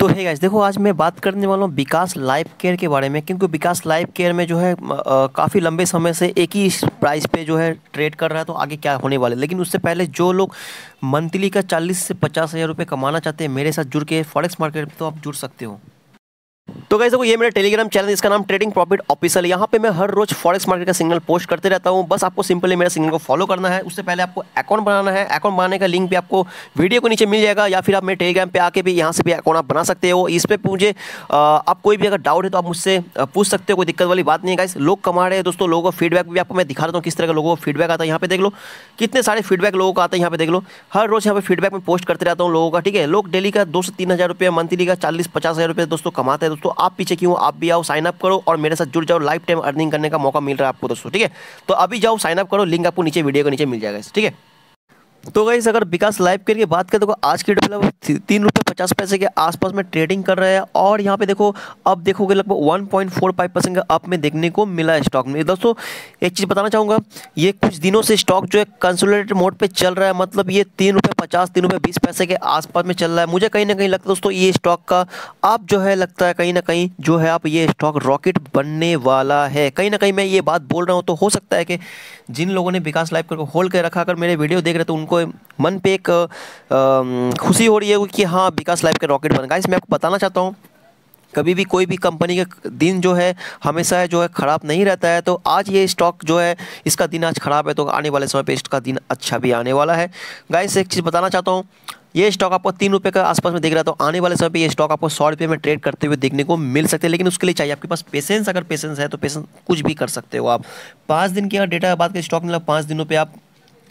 तो है गाइस, देखो आज मैं बात करने वाला हूँ विकास लाइफ केयर के बारे में, क्योंकि विकास लाइफ केयर में जो है काफ़ी लंबे समय से एक ही प्राइस पे जो है ट्रेड कर रहा है। तो आगे क्या होने वाला है, लेकिन उससे पहले जो लोग मंथली का 40 से 50 हज़ार रुपये कमाना चाहते हैं मेरे साथ जुड़ के फॉरेक्स मार्केट में, तो आप जुड़ सकते हो। तो गाइस देखो, ये मेरा टेलीग्राम चैनल है, इसका नाम ट्रेडिंग प्रॉफिट ऑफिशियल। यहाँ पे मैं हर रोज फॉरेक्स मार्केट का सिग्नल पोस्ट करते रहता हूँ। बस आपको सिंपली मेरा सिग्नल को फॉलो करना है। उससे पहले आपको अकाउंट बनाना है। अकाउंट बनाने का लिंक भी आपको वीडियो को नीचे मिल जाएगा, या फिर आप मेरे टेलीग्राम पे आके भी यहाँ से भी अकाउंट आप बना सकते हो। इस पर मुझे आप कोई भी अगर डाउट है तो आप मुझसे पूछ सकते हो, कोई दिक्कत वाली बात नहीं है गाइस। लोग कमा रहे हैं दोस्तों, लोगों का फीडबैक भी आपको मैं दिखा देता हूँ किस तरह का लोगों का फीडबैक आता है। यहाँ पे देख लो कितने सारे फीडबैक लोगों का आता है, यहाँ पे देख लो। हर रोज यहाँ पे फीडबैक में पोस्ट करते रहता हूँ लोगों का, ठीक है। लोग डेली का 2 से 3 हज़ार रुपये, मंथली का 40-50 हज़ार रुपये दोस्तों कमाते हैं। दोस्तों आप पीछे क्यों, आप भी आओ, साइन अप करो और मेरे साथ जुड़ जाओ। लाइफ टाइम अर्निंग करने का मौका मिल रहा है आपको दोस्तों, ठीक है। तो अभी जाओ, साइन अप करो, लिंक आपको नीचे वीडियो के नीचे मिल जाएगा, ठीक है। तो गाइस अगर विकास लाइफ केयर की बात करें तो आज की डेट में 3 रुपये 50 पैसे के आसपास में ट्रेडिंग कर रहे हैं। और यहाँ पे देखो, अब देखोगे लगभग 1.45% का अप में देखने को मिला है स्टॉक में। दोस्तों एक चीज़ बताना चाहूँगा, ये कुछ दिनों से स्टॉक जो है कंसोलिडेटेड मोड पे चल रहा है। मतलब ये 3 रुपये 50, 3 रुपये 20 पैसे के आसपास में चल रहा है। मुझे कहीं ना कहीं लगता है दोस्तों ये स्टॉक का आप जो है लगता है कहीं ना कहीं जो है आप ये स्टॉक रॉकेट बनने वाला है। कहीं ना कहीं मैं ये बात बोल रहा हूँ तो हो सकता है कि जिन लोगों ने विकास लाइफ केयर को होल्ड कर रखा, अगर मेरे वीडियो देख रहे तो उनको मन पे एक खुशी हो रही है कि हाँ विकास लाइफ केयर रॉकेट बन। गाइस मैं आपको बताना चाहता हूँ, कभी भी कोई भी कंपनी का दिन जो है हमेशा जो है ख़राब नहीं रहता है। तो आज ये स्टॉक जो है इसका दिन आज ख़राब है, तो आने वाले समय पे इसका दिन अच्छा भी आने वाला है। गाइस एक चीज़ बताना चाहता हूँ, ये स्टॉक आपको 3 रुपये के आसपास में दिख रहा है, तो आने वाले समय पे ये स्टॉक आपको 100 रुपये में ट्रेड करते हुए देखने को मिल सकते हैं। लेकिन उसके लिए चाहिए आपके पास पेशेंस। अगर पेशेंस है तो पेशेंस कुछ भी कर सकते हो आप। 5 दिन की अगर डेटा बात करें स्टॉक ने 5 दिनों पे आप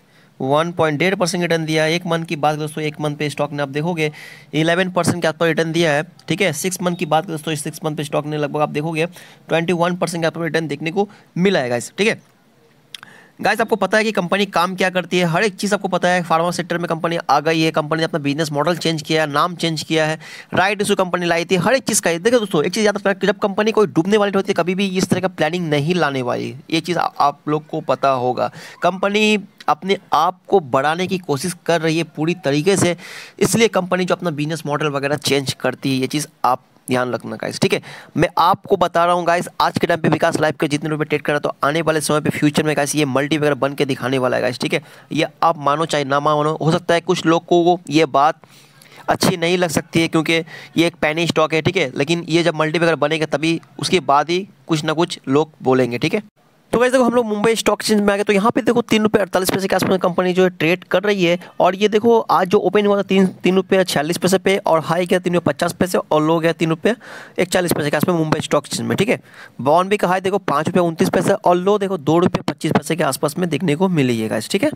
1.1.5% रिटर्न दिया है। 1 मंथ की बात दोस्तों, 1 मंथ पे स्टॉक ने आप देखोगे 11% के आसपास रिटर्न दिया है, ठीक है। 6 मंथ की बात दोस्तों, 6 मंथ पे स्टॉक ने लगभग आप देखोगे 21% के आसपास रिटर्न देखने को मिला है गाइस, ठीक है। गाइस आपको पता है कि कंपनी काम क्या करती है, हर एक चीज़ आपको पता है। फार्मा सेक्टर में कंपनी आ गई है, कंपनी ने अपना बिजनेस मॉडल चेंज किया है, नाम चेंज किया है, राइट इशू कंपनी लाई थी, हर एक चीज़ का। देखो दोस्तों एक चीज़ याद रखना, जब कंपनी कोई डूबने वाली होती है कभी भी इस तरह का प्लानिंग नहीं लाने वाली, ये चीज़ आप लोग को पता होगा। कंपनी अपने आप को बढ़ाने की कोशिश कर रही है पूरी तरीके से, इसलिए कंपनी जो अपना बिजनेस मॉडल वगैरह चेंज करती है, ये चीज़ आप ध्यान रखना गाइस, ठीक है। मैं आपको बता रहा हूँ गाइस, आज के टाइम पे विकास लाइफ के जितने रुपए ट्रेड कर रहा है, तो आने वाले समय पे फ्यूचर में गाइस ये मल्टी वगैरह बन के दिखाने वाला है गाइस, ठीक है। ये आप मानो चाहे ना मानो, हो सकता है कुछ लोग को ये बात अच्छी नहीं लग सकती है क्योंकि ये एक पैनी स्टॉक है, ठीक है। लेकिन ये जब मल्टी वगैरह बनेगा तभी उसके बाद ही कुछ ना कुछ लोग बोलेंगे, ठीक है। तो वैसे देखो हम लोग मुंबई स्टॉक एक्सचेंज में आ गए, तो यहाँ पे देखो 3 रुपये 48 पैसे के आसपास कंपनी जो है ट्रेड कर रही है। और ये देखो आज जो ओपन हुआ था 3 रुपये 46 पैसे पे, और हाई गया 3 रुपये 50 पैसे, और लो गया 3 रुपये 41 पैसे के आसपास मुंबई स्टॉक एक्सचेंज में, ठीक है। बॉन्बे का हाई देखो 5 रुपये 29 पैसे, और लो देखो 2 रुपये 25 पैसे के आसपास में देखने को मिली है गाइस, ठीक है।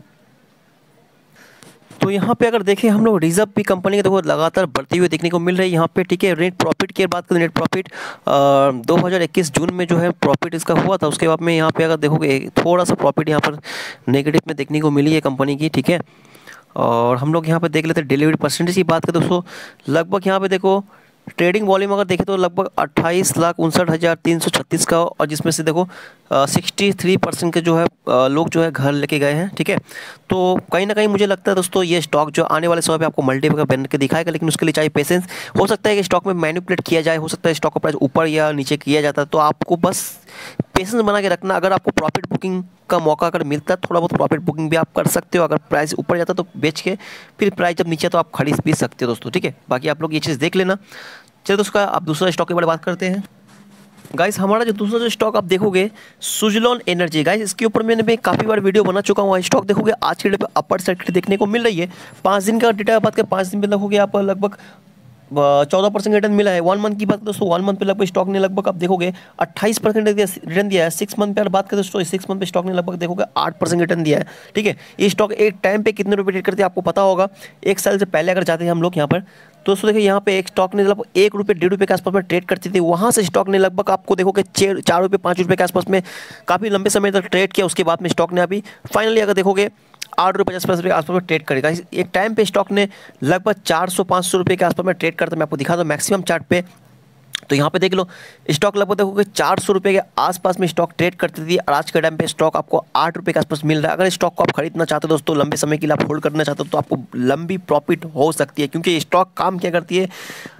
तो यहाँ पे अगर देखें हम लोग रिजर्व भी कंपनी के देखो लगातार बढ़ती हुई देखने को मिल रही है यहाँ पे, ठीक है। नेट प्रॉफिट की बात करें, नेट प्रॉफिट 2021 जून में जो है प्रॉफिट इसका हुआ था। उसके बाद में यहाँ पे अगर देखोगे थोड़ा सा प्रॉफिट यहाँ पर नेगेटिव में देखने को मिली है कंपनी की, ठीक है। और हम लोग यहाँ पे देख लेते हैं डिलीवरी परसेंटेज की बात करें दोस्तों, लगभग यहाँ पे देखो ट्रेडिंग वॉल्यूम अगर देखें तो लगभग 28,59,336 का, और जिसमें से देखो 63% के जो है लोग जो है घर लेके गए हैं, ठीक है। तो कहीं ना कहीं मुझे लगता है दोस्तों ये स्टॉक जो आने वाले समय पे आपको मल्टीपल बन के दिखाएगा, लेकिन उसके लिए चाहिए पेशेंस। हो सकता है कि स्टॉक में मैनिपुलेट किया जाए, हो सकता है स्टॉक का प्राइस ऊपर या नीचे किया जाता है, तो आपको बस पेशेंस बना के रखना। अगर आपको प्रॉफिट बुकिंग का मौका अगर मिलता है, थोड़ा बहुत प्रॉफिट बुकिंग भी आप कर सकते हो। अगर प्राइस ऊपर जाता है तो बेच के, फिर प्राइस जब नीचे तो आप खरीद भी सकते हो दोस्तों, ठीक है। बाकी आप लोग ये चीज़ देख लेना। चलिए दोस्तों आप दूसरा स्टॉक के बारे में बात करते हैं। गाइस हमारा जो दूसरा जो स्टॉक आप देखोगे सुजलॉन एनर्जी, गाइस इसके ऊपर मैंने काफ़ी बार वीडियो बना चुका हूँ। स्टॉक देखोगे आज के डेट पे अपर साइड देखने को मिल रही है। 5 दिन का डेटा बात करें, 5 दिन में देखोगे आप लगभग 14% रिटर्न मिला है। 1 मंथ की बात दोस्तों, 1 मंथ पे लगभग स्टॉक ने लगभग आप देखोगे 28% रिटर्न दिया है। 6 मंथ पे अगर बात करें दोस्तों, 6 मंथ पे स्टॉक ने लगभग देखोगे 8% रिटर्न दिया है, ठीक है। ये स्टॉक एक टाइम पे कितने रुपए ट्रेड करते हैं आपको पता होगा। 1 साल से पहले अगर जाते हैं हम लोग यहाँ पर, तो दोस्तों देखिए यहाँ पे एक स्टॉक ने लगभग 1 रुपये 1.5 रुपये के आसपास में ट्रेड करती थी। वहाँ से स्टॉक ने लगभग आपको देखोगे 4 रुपये 5 रुपये के आसपास में काफ़ी लंबे समय तक ट्रेड किया। उसके बाद में स्टॉक ने अभी फाइनली अगर देखोगे 8 रुपये 50 पैसे के आसपास में ट्रेड करेगा। एक टाइम पे स्टॉक ने लगभग 400-500 रुपये के आसपास में ट्रेड करता, मैं आपको दिखा दूँ मैक्सिमम चार्ट पे। तो यहाँ पे देख लो स्टॉक लगभग देखोगे 400 रुपये के आसपास में स्टॉक ट्रेड करती थी, और आज के टाइम पे स्टॉक आपको 8 रुपये के आसपास मिल रहा है। अगर स्टॉक को आप खरीदना चाहते हो दोस्तों, लंबे समय के लिए आप होल्ड करना चाहते हो, तो आपको लंबी प्रॉफिट हो सकती है, क्योंकि स्टॉक काम क्या करती है,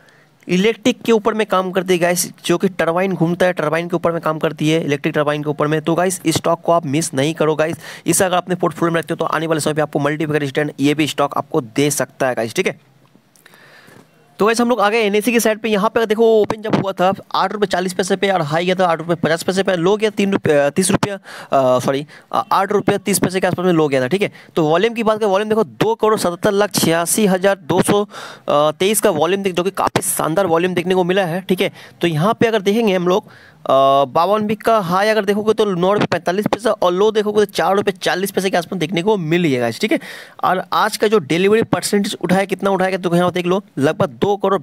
इलेक्ट्रिक के ऊपर में काम करती है गाइस, जो कि टरबाइन घूमता है, टरबाइन के ऊपर में काम करती है, इलेक्ट्रिक टरबाइन के ऊपर में। तो गाइस इस स्टॉक को आप मिस नहीं करो गाइस। इस अगर अपने पोर्टफोलियो में रखते हो तो आने वाले समय पे आपको मल्टीप्लिकेटर स्टैंड ये भी स्टॉक आपको दे सकता है गाइस, ठीक है। तो वैसे हम लोग आगे एनएससी की साइड पे, यहाँ पे देखो ओपन जब हुआ था 8 रुपये 40 पैसे पे और हाई गया था 8 रुपये 50 पैसे पे, लो गया 3 रुपये 30 रुपया, सॉरी 8 रुपये 30 पैसे के आसपास में लो गया था, ठीक है। तो वॉल्यूम की बात करें, वॉल्यूम देखो 2,77,86,223 का वॉल्यूम जो कि काफ़ी शानदार वॉल्यूम देखने को मिला है, ठीक है। तो यहाँ पे अगर देखेंगे हम लोग 52 वीक का हाई अगर देखोगे तो 9 रुपये 45 पैसा और लो देखोगे तो 4 रुपये 40 पैसे के आसपास देखने को मिलेगा, ठीक है। और आज का जो डिलीवरी परसेंटेज उठाया, कितना उठाएगा तो यहाँ देख लो, लगभग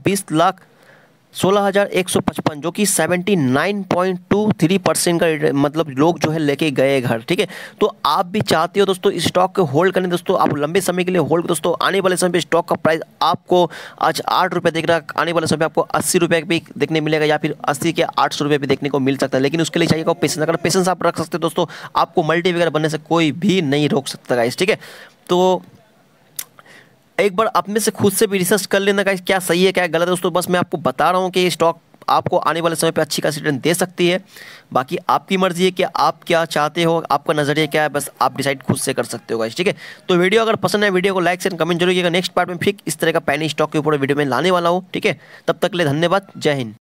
2,20,16,155, जो कि 79.23% का मतलब लोग जो है लेके गए घर, ठीक है। तो आप भी चाहते हो दोस्तों इस स्टॉक को होल्ड करने, दोस्तों आप लंबे समय के लिए होल्ड, दोस्तों आने वाले समय पे स्टॉक का प्राइस आपको आज 8 रुपये देख रहा है, आने वाले समय आपको 80 रुपये भी देखने मिलेगा या फिर 80 के 800 रुपये भी देखने को मिल सकता है। लेकिन उसके लिए चाहिए पेशेंस, अगर पेशेंस आप रख सकते हो दोस्तों, आपको मल्टी वगैरह बनने से कोई भी नहीं रोक सकता गाइस, ठीक है। तो एक बार अपने से खुद से भी रिसर्च कर लेना गाइस, क्या सही है क्या गलत है दोस्तों। बस मैं आपको बता रहा हूँ कि ये स्टॉक आपको आने वाले समय पे अच्छी खासी रिटर्न दे सकती है। बाकी आपकी मर्जी है कि आप क्या चाहते हो, आपका नजरिया क्या है, बस आप डिसाइड खुद से कर सकते हो गाइस, ठीक है। तो वीडियो अगर पसंद है, वीडियो को लाइक शेयर कमेंट जरूर कीजिएगा। नेक्स्ट पार्ट में फिर इस तरह का पैनी स्टॉक के ऊपर वीडियो में लाने वाला हूँ, ठीक है। तब तक के लिए धन्यवाद, जय हिंद।